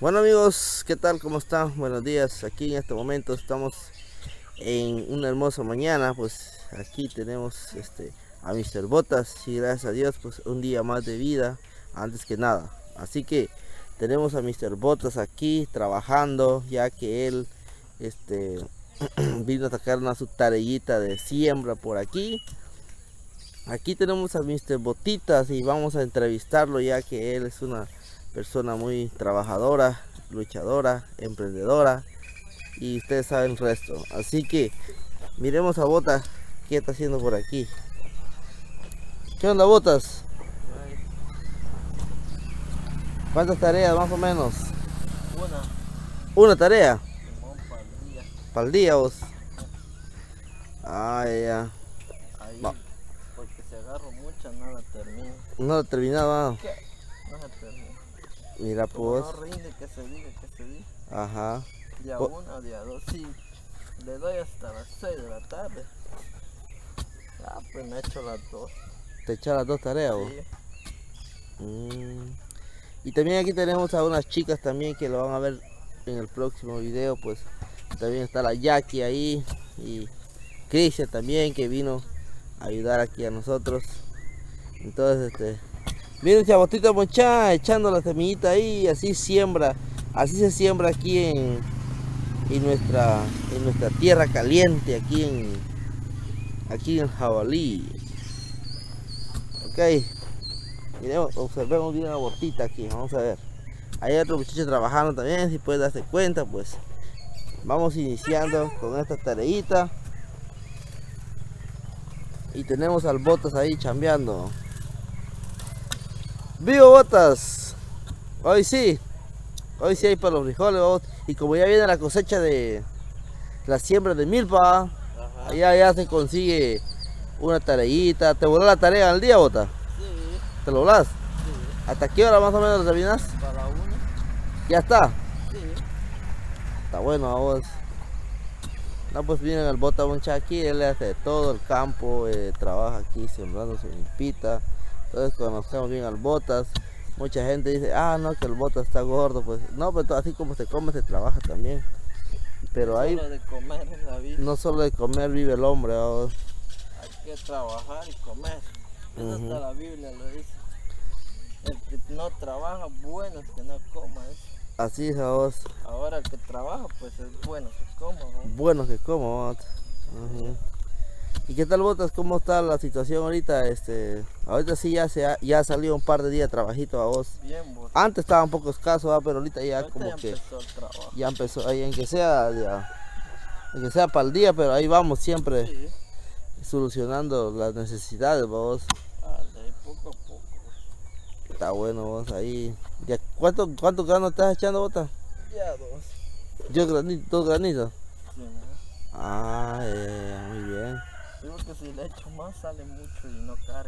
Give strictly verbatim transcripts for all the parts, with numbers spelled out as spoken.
Bueno amigos, ¿qué tal? ¿Cómo están? Buenos días. Aquí en este momento estamos en una hermosa mañana. Pues aquí tenemos este a míster Botas y gracias a Dios pues un día más de vida antes que nada. Así que tenemos a míster Botas aquí trabajando, ya que él este vino a sacar una su tareita de siembra por aquí. Aquí tenemos a míster Botitas y vamos a entrevistarlo, ya que él es una persona muy trabajadora, luchadora, emprendedora, y ustedes saben el resto. Así que miremos a Botas qué está haciendo por aquí. ¿Qué onda, Botas? ¿Cuántas tareas más o menos? Una. ¿Una tarea? Para el día. ¿Para el día vos? Ah, ya. Ahí, Va. porque si agarro mucha no la termino. No he terminado. ¿Qué? No se termina. Mira pues. No rinde que se diga, que se diga. Ajá. Día Po una, día dos, sí. Le doy hasta las seis de la tarde. Ah, pues me echo las dos. Te echas las dos tareas vos. Sí. Mm. Y también aquí tenemos a unas chicas también que lo van a ver en el próximo video. Pues también está la Jackie ahí y Cristian también, que vino a ayudar aquí a nosotros. Entonces este miren, Chabotito Monchá echando la semillita ahí, así siembra, así se siembra aquí en, en nuestra en nuestra tierra caliente, aquí en aquí en Jabalí. Ok, miremos, observemos bien la botita aquí, vamos a ver. Hay otro muchacho trabajando también, si puedes darse cuenta. Pues vamos iniciando con esta tareita. Y tenemos al Botas ahí chambeando. ¡Vivo, Botas! Hoy sí, hoy sí hay para los frijoles, vamos. Y como ya viene la cosecha de la siembra de milpa, allá ya se consigue una tareita. ¿Te voló la tarea al día, Botas? Sí. ¿Te lo volás? Sí. ¿Hasta qué hora más o menos terminas? Para la una. ¿Ya está? Sí. Está bueno a vos. No, pues vienen al Bota Moncha aquí, él hace todo el campo, eh, trabaja aquí sembrando su milpita. Entonces conocemos bien al Botas. Mucha gente dice, ah no, que el Botas está gordo. Pues no, pero así como se come, se trabaja también. Pero ahí Solo de comer en la vida. no solo de comer vive el hombre. ¿No? Hay que trabajar y comer. Eso Uh-huh. hasta la Biblia lo dice. El que no trabaja, bueno es que no coma. ¿eh? Así es a vos. Ahora el que trabaja, pues es bueno que coma. ¿no? Bueno que como. Uh-huh. ¿Y qué tal, Botas? ¿Cómo está la situación ahorita? Este, ahorita sí ya se ha, ya salió un par de días de trabajito a vos. Bien, vos. Antes estaba un poco escaso, ¿va? Pero ahorita ya Ahorita como ya que empezó el trabajo. ya empezó, ahí en que sea, ya, en que sea para el día, pero ahí vamos siempre Sí. solucionando las necesidades, vos. Ah, de ahí poco a poco. Está bueno, vos ahí. Ya, ¿cuánto, cuántos granos estás echando, Botas? Ya dos. Yo granito, dos granitos. Sí, ¿no? Ah, eh, muy bien. Digo que si le echo más sale mucho y no carga.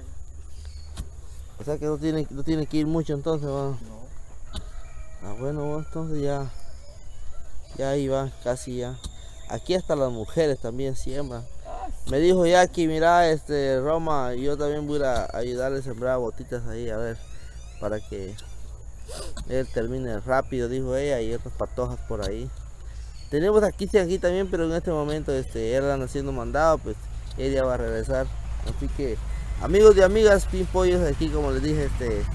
O sea que no tiene, no tiene que ir mucho entonces, vos. No. Ah, bueno, vos, entonces ya, ya ahí va, casi ya. Aquí hasta las mujeres también siembran. Ah, Me dijo Jackie, mira, este, Roma, yo también voy a ayudarle a sembrar botitas ahí, a ver, para que él termine rápido, dijo ella, y otras patojas por ahí. Tenemos aquí, sí, aquí también, pero en este momento, este, él anda haciendo mandado, pues, ella va a regresar. Así que, amigos y amigas, Pimpollos, aquí, como les dije, este,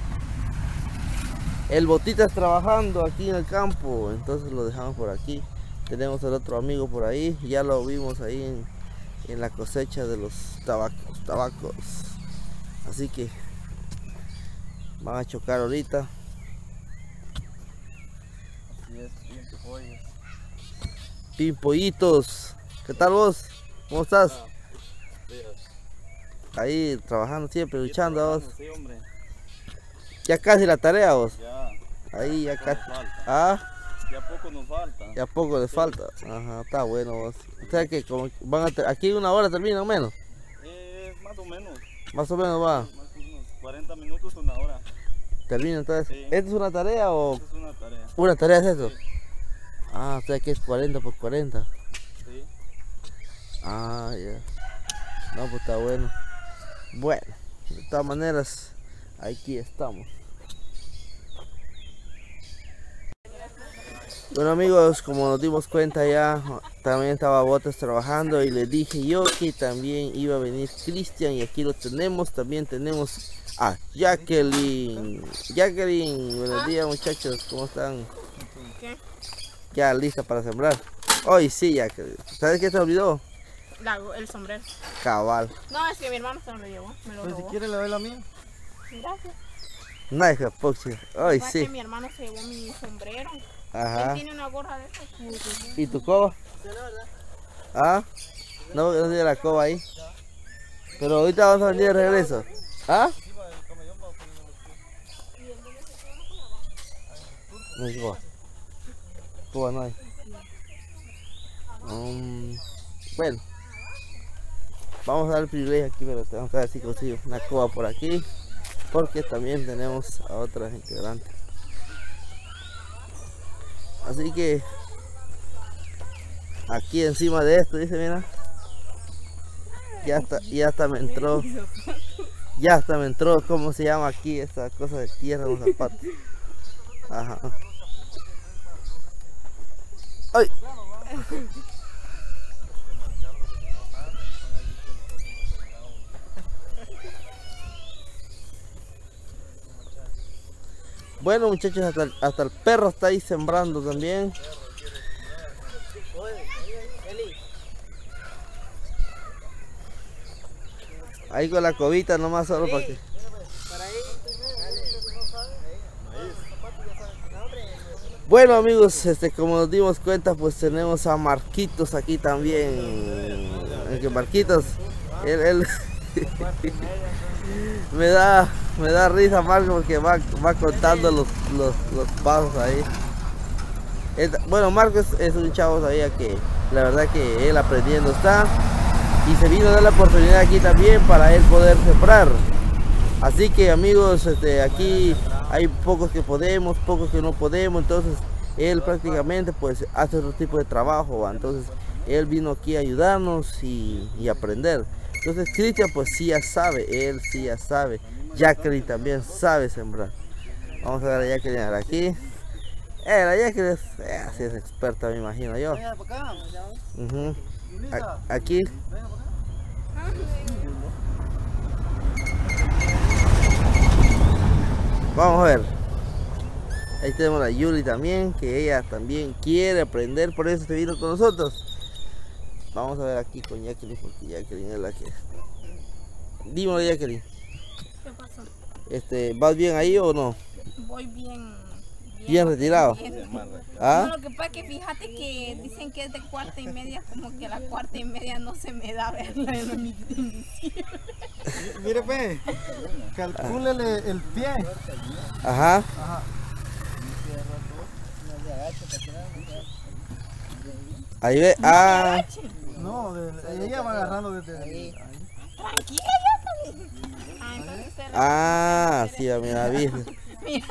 el Botitas trabajando aquí en el campo, entonces lo dejamos por aquí. Tenemos el otro amigo por ahí, ya lo vimos ahí en, en la cosecha de los tabacos, tabacos. Así que van a chocar ahorita. así es, bien pollos. Pimpollitos, ¿qué tal vos? ¿Cómo estás? Ah, Dios. Ahí trabajando siempre, luchando vos. Sí, hombre. Ya casi la tarea vos. Ya. Ahí ya Poco casi. nos falta. Ah, Ya poco nos falta. ya poco le falta. Ajá, está bueno vos. O sea que como van a ter- aquí una hora termina o menos. Eh, más o menos. Más o menos va. Más o menos cuarenta minutos, una hora. Termina entonces. Sí. ¿Esto es una tarea o Esa es una tarea. una tarea es eso? Sí. Ah, o sea que es cuarenta por cuarenta. Sí. Ah, ya. No, pues está bueno. Bueno, de todas maneras, aquí estamos. Bueno amigos, como nos dimos cuenta ya, también estaba Botas trabajando y le dije yo que también iba a venir Cristian y aquí lo tenemos. También tenemos a Jacqueline. Jacqueline, buenos días muchachos, ¿cómo están? ¿Qué? Ya lista para sembrar. Hoy sí, Jacqueline. ¿Sabes qué se olvidó? La- el sombrero. Cabal. No, es que mi hermano se me lo llevó. Me lo Pues si robó. quiere le doy la mía. Gracias. Nice, Poxy. Hoy Fue sí. que mi hermano se llevó mi sombrero. Ajá. Él tiene una gorra de esas. ¿Y tu coba? ¿Ah? No, no tiene la coba ahí. Pero ahorita vamos a venir de regreso. ¿Ah? No hay coba. Coba no hay. Um, bueno. Vamos a dar el privilegio aquí, pero tenemos que ver si consigo una coba por aquí. Porque también tenemos a otras integrantes. Así que aquí encima de esto, dice, mira. Ya está, ya hasta me entró. Ya hasta me entró, ¿cómo se llama aquí esta cosa de tierra en los zapatos? Ajá. ¡Ay! Bueno muchachos, hasta el, hasta el perro está ahí sembrando también. Ahí con la cobita nomás solo para que... Bueno amigos, este, como nos dimos cuenta, pues tenemos a Marquitos aquí también. El que Marquitos, él, él me da me da risa Marco porque va, va contando los, los, los pasos ahí. Es, bueno, Marco es, es un chavo todavía que la verdad que él aprendiendo está y se vino a dar la oportunidad aquí también para él poder sembrar. Así que amigos, este, aquí hay pocos que podemos, pocos que no podemos, entonces él prácticamente pues hace otro tipo de trabajo, ¿va? Entonces él vino aquí a ayudarnos y, y aprender. Entonces Cristian pues sí ya sabe, él sí ya sabe. Jacqueline también sabe sembrar. Vamos a ver a Jacqueline ahora aquí. Eh, la Jacqueline es, eh, así es experta, me imagino yo. Uh-huh. A- aquí. Vamos a ver. Ahí tenemos a Yuli también, que ella también quiere aprender, por eso se vino con nosotros. Vamos a ver aquí con Jacqueline, porque Jacqueline es la que... Dímelo Jacqueline. ¿Qué pasó? Este, ¿vas bien ahí o no? Voy bien. Bien retirado. bien. ¿Ah? No, lo que pasa es que fíjate que dicen que es de cuarta y media, como que la cuarta y media no se me da verla en el invisible. Mire, pues, calcúlele el pie. Ajá. Ajá. Ahí ve. Ah. No, de- ella va agarrando desde ahí. Tranquila, ya está. Ah, entonces usted la- Ah, sí, mira, vi. Mira.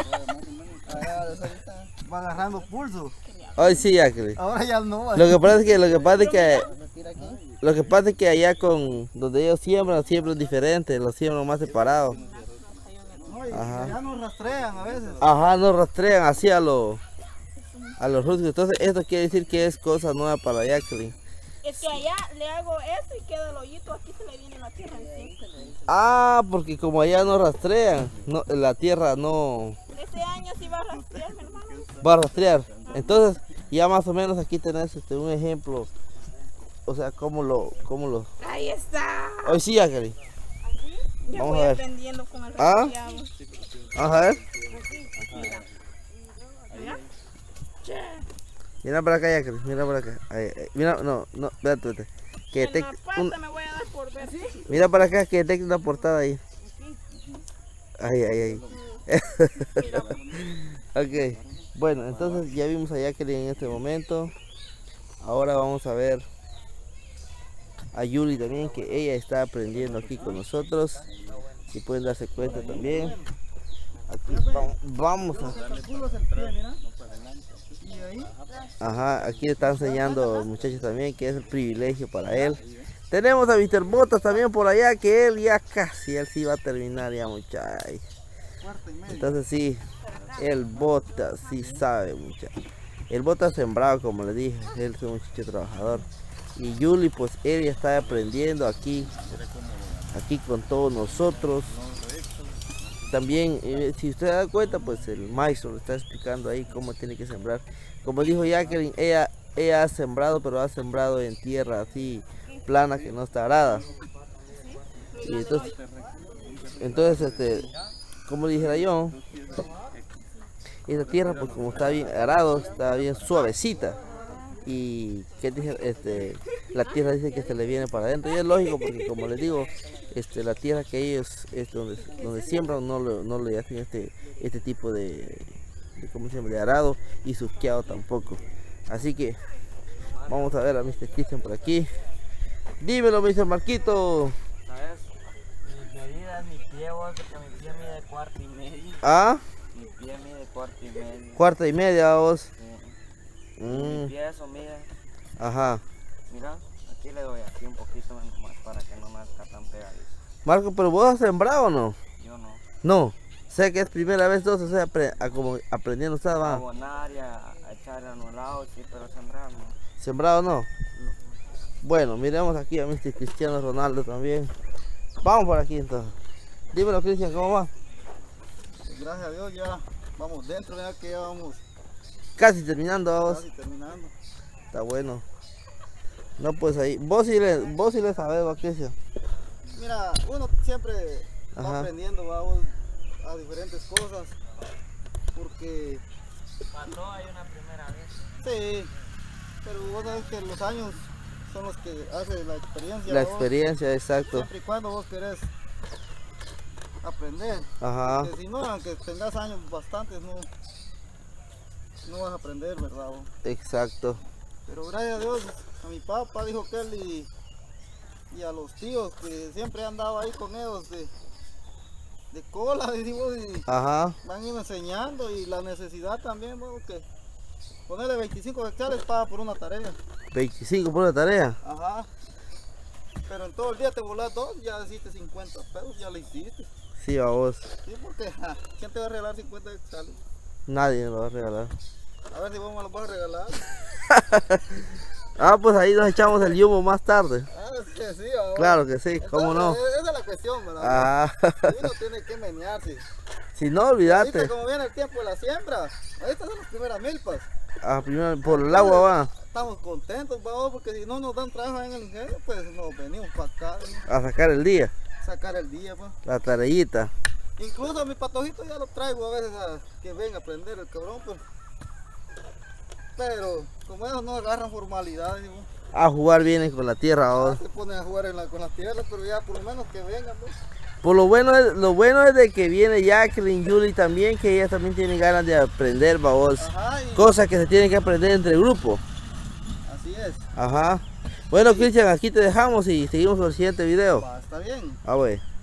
Va agarrando pulso. Hoy sí, Jacqueline. Ahora ya no. Lo que pasa es que, lo que pasa es que, lo que pasa es que allá con donde ellos siembran, siembran diferente, los siembran más separados. No, y Ajá. ya nos rastrean a veces. Ajá, no rastrean así a los a los rústicos. Entonces esto quiere decir que es cosa nueva para Jacqueline. Es que allá le hago esto y queda el hoyito, aquí se le viene la tierra encima. Ah, porque como allá no rastrean, no, la tierra no Este año sí va a rastrear, mi hermano. va a rastrear. Entonces ya más o menos aquí tenés este, un ejemplo. O sea, cómo lo, cómo lo. Ahí está. Hoy sí, Jacqueline. Ya Vamos voy a ver. aprendiendo con el ¿Ah? rastreado. Vamos a ver. Mira. Mira. Che. Mira para acá, Jacqueline. Mira para acá. Ahí, ahí. Mira, no, no, espérate, espérate. Que En te, la un- pata me voy a dar por ver. mira para acá que te una portada ahí. Ahí, ahí, ahí. Mira, Ok. Bueno, entonces ya vimos a Jacqueline en este momento. Ahora vamos a ver a Yuli también, que ella está aprendiendo aquí con nosotros. Si pueden darse cuenta también. Aquí vamos, vamos a... Calculas el pie, mira. Y ahí. Ajá, aquí le está enseñando los muchachos también, que es el privilegio para él. Tenemos a mister Botas también por allá, que él ya casi, él sí va a terminar ya, muchachos. Cuarta y media. Entonces sí, el Botas sí sabe, muchachos. El Bota sembrado, como le dije, él es un muchacho trabajador. Y Yuli, pues ella está aprendiendo aquí, aquí con todos nosotros. También, eh, si usted da cuenta, pues el maestro le está explicando ahí cómo tiene que sembrar. Como dijo Jacqueline, ella, ella ha sembrado, pero ha sembrado en tierra así plana que no está arada. Y entonces, entonces este, como dijera yo, esta tierra, pues como está bien arado, está bien suavecita. Y que dije, este, la tierra dice que se le viene para adentro. Y es lógico porque, como les digo, este, la tierra que ellos este, donde, donde siembran no, lo, no le hacen este, este tipo de, de, ¿cómo se llama? De arado y susqueado tampoco. Así que vamos a ver a mister Cristian por aquí. Dímelo, mister Marquito. ¿Sabes? Mi medida, mi pie, vos, porque mi pie mide cuarto y medio. ¿Ah? Mi pie mide cuarto y medio. Cuarta y media, vos. Sí. Mm. Mi pie eso mide. Ajá. Mira, aquí le doy aquí un poquito más para que no nazca tan pegadizo. Marco, ¿pero vos has sembrado o no? Yo no. No. Sé que es primera vez, entonces, o sea, apre- a como aprendiendo, ¿sabes? A Va. abonar y a, a echar anulado, sí, pero sembrar no. ¿Sembrado no? Bueno, miremos aquí a mister Cristiano Ronaldo también. Vamos por aquí entonces. Dímelo, Cristian, ¿cómo va? Gracias a Dios ya vamos dentro, ya que ya vamos Casi terminando, vos. casi terminando. Está bueno. No, pues ahí. Vos sí le, vos sí le sabes, va, Cristian. Mira, uno siempre Ajá. va aprendiendo vamos, a diferentes cosas, porque Para todo hay una primera vez. sí, pero vos sabes que los años son los que hacen la experiencia. La vos, experiencia, exacto. siempre y cuando vos querés aprender. Ajá. Porque si no, aunque tengas años bastantes, no, no vas a aprender, ¿verdad? vos? Exacto. Pero gracias a Dios, a mi papá dijo que él y, y a los tíos que siempre han andado ahí con ellos de, de cola, decimos, y Ajá. me han ido enseñando y la necesidad también, bueno, que ponerle veinticinco hectáreas paga por una tarea. veinticinco por la tarea. Ajá. Pero en todo el día te volás dos, ya hiciste cincuenta pesos, ya lo hiciste. Sí, a vos. Sí, porque ja, ¿quién te va a regalar cincuenta hectáreas? Nadie me lo va a regalar. A ver si vos me lo vas a regalar. Ah, pues ahí nos echamos el yumo más tarde. Ah, es que sí, ahora. Claro que sí, cómo no. Entonces, Esa es la cuestión, ¿verdad? Ah, Uno tiene que menearse. si no, Ahorita olvídate. como viene el tiempo de la siembra, estas son las primeras milpas. Ah, primero por el agua va Estamos contentos, vamos, porque si no nos dan trabajo en el ingenio, pues nos venimos para acá, ¿no? a sacar el día, Sacar el día, pues. la tareita. Incluso a mi patojito ya lo traigo a veces a que venga a aprender el cabrón, pues. Pero como ellos no agarran formalidades, ¿no? A jugar vienen con la tierra. Ah, vos. se ponen a jugar en la- con las tierras, pero ya por lo menos que vengan, pues. Por lo bueno es, lo bueno es de que viene Jacqueline, Julie también, que ellas también tienen ganas de aprender, babos. Ajá, y Cosas que se tienen que aprender entre grupo. así es. Ajá. Bueno, Cristian, aquí te dejamos y seguimos con el siguiente video. Va, está bien. Ah, güey.